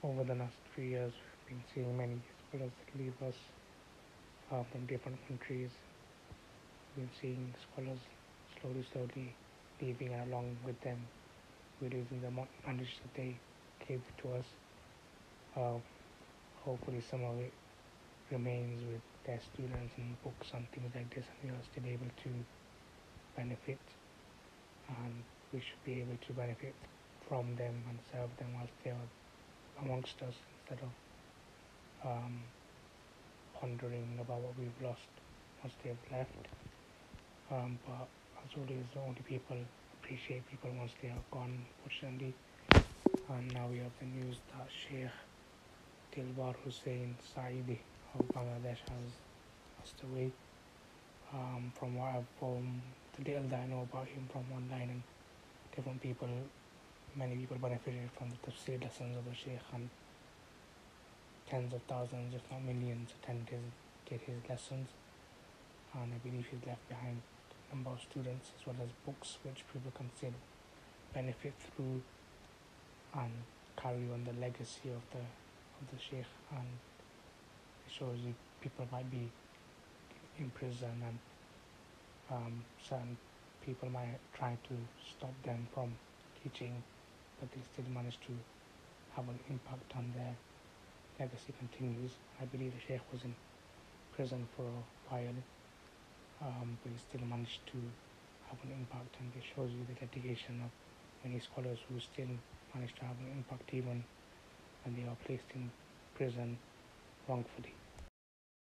Over the last 3 years, we've been seeing many scholars that leave us from different countries. We've been seeing scholars slowly leaving, and along with them, we're losing the knowledge that they gave to us. Uh, Hopefully, some of it remains with their students and books and things like this, and we are still able to benefit, and we should be able to benefit from them and serve them whilst they are amongst us instead of um, pondering about what we've lost once they've left. But as always, only people appreciate people once they are gone, fortunately. And now we have the news that Sheikh Dilbar Hussain Saidi of Bangladesh has passed away. From what I've the little that I know about him from online and different people, many people benefited from the tafsir lessons of the Sheikh, and tens of thousands, if not millions, did his lessons. And I believe he's left behind a number of students as well as books which people can still benefit through and carry on the legacy of the Sheikh. And it shows you people might be in prison, and certain people might try to stop them from teaching, but they still manage to have an impact on their legacy continues. I believe the Sheikh was in prison for a while, but he still managed to have an impact, and it shows you the dedication of many scholars who still manage to have an impact even when they are placed in prison wrongfully.